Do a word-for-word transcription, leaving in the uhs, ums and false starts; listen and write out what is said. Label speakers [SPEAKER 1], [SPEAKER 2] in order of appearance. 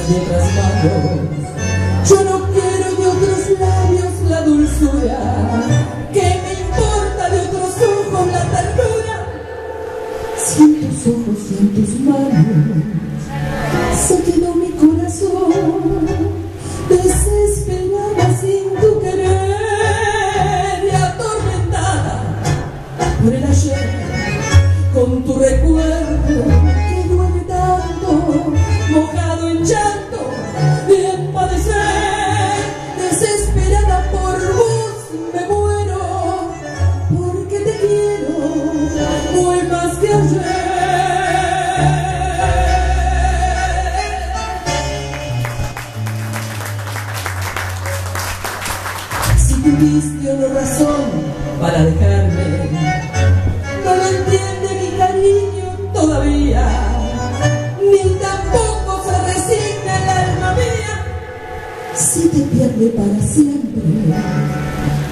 [SPEAKER 1] de otras manos. Yo no quiero de otros labios la dulzura, que me importa de otros ojos la ternura. Si en tus ojos y en tus manos se quedó mi corazón, desesperada sin tu querer y atormentada por el ayer, con tu recuerdo que duele tanto, mojado en llanto y en padecer. Desesperada por vos me muero, porque te quiero hoy más que ayer. Si tuviste o no razón para dejarme, no lo entiende mi cariño todavía, ni tampoco se resigna el alma mía. Si te pierde para siempre,